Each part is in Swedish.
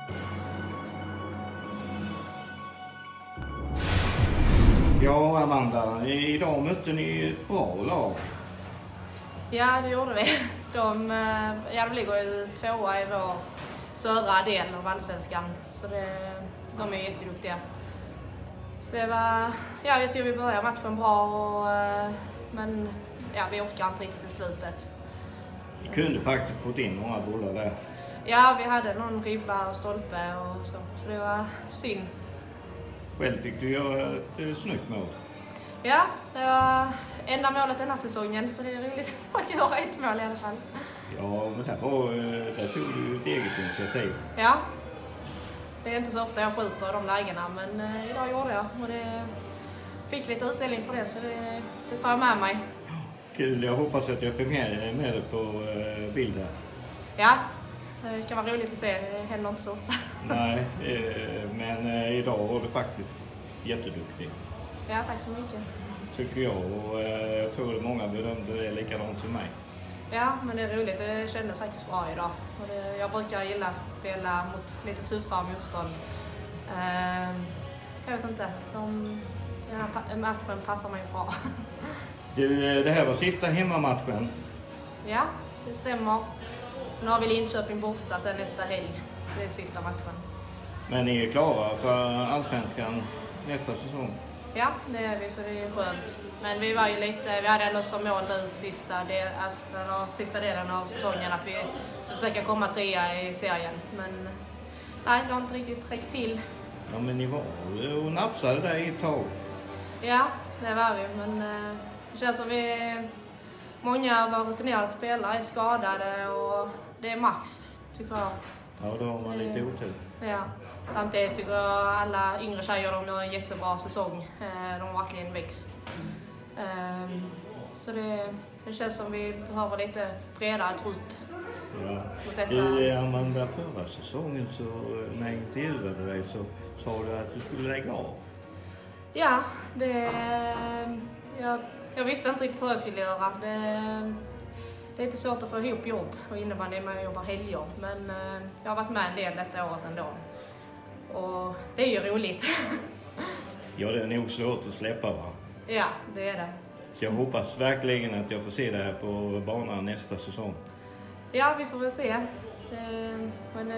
Ja, Amanda, idag mötte ni ett bra lag. Ja, det gjorde vi. De ligger ju tvåa i vår södra del av allsvenskan. Så de är jätteduktiga. Så det var, ja, jag tror vi började matchen bra, men ja, vi orkar inte riktigt i slutet. Vi kunde faktiskt fått in många bollar där. Ja, vi hade någon ribba och stolpe och så det var synd. Själv fick du göra ett snyggt mål. Ja, det var enda målet denna säsongen, så det är roligt att göra ett mål i alla fall. Ja, men där tog du ett eget initiativ. Ja, det är inte så ofta jag skjuter i de lägena, men idag gjorde jag och det fick lite utdelning för det, så det tar jag med mig. Kul, jag hoppas att jag fick med det på bilden. Ja, det kan vara roligt att se, det händer inte så ofta. Nej, men idag var du faktiskt jätteduktig. Ja, tack så mycket. Tycker jag, och jag tror att många bedömde det likadant som mig. Ja, men det är roligt, det kändes faktiskt bra idag. Och jag brukar gilla att spela mot lite tuffare motstånd. Jag vet inte, den här matchen passar mig bra. Du, det här var sista hemmamatchen. Ja, det stämmer. Nu har vi Linköping borta sen nästa helg. Det är sista matchen. Men ni är klara för allsvenskan nästa säsong? Ja, det är vi, så det är skönt. Men vi hade ändå som mål nu sista delen av säsongen att vi försöker komma 3:a i serien. Men nej, det har inte riktigt räckt till. Ja, men ni var och nafsade där i ett tag. Ja, det var vi, men det känns som många av våra rutinerade spelare är skadade och det är max, tycker jag. Ja, då har man lite otur. Ja. Samtidigt tycker jag alla yngre tjejer de har en jättebra säsong. De har verkligen växt. Så det känns som vi behöver lite bredare trupp. Ja. Du, Amanda, förra säsongen så när jag intervjuade dig så sa du att du skulle lägga av. Ja, jag visste inte riktigt hur jag skulle göra. Det är lite svårt att få ihop jobb och innebandy med att jobba helger. Men jag har varit med en del detta året ändå. Och det är ju roligt. Ja, det är nog svårt att släppa, va? Ja, det är det. Så jag hoppas verkligen att jag får se det här på banan nästa säsong. Ja, vi får väl se. Men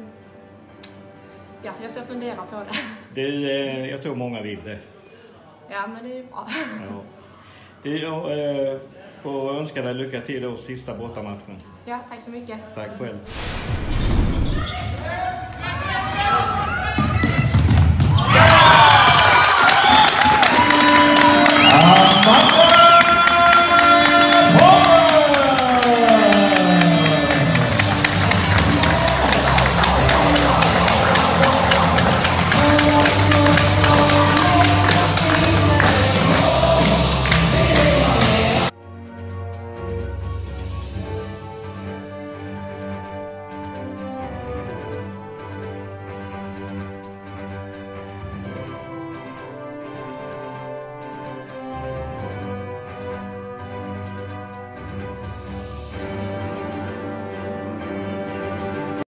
ja, jag ska fundera på det. Jag tror många vill det. Ja, men det är bra. Ja. Jag får önska dig lycka till då sista bortamatchen. Ja, tack så mycket. Tack själv.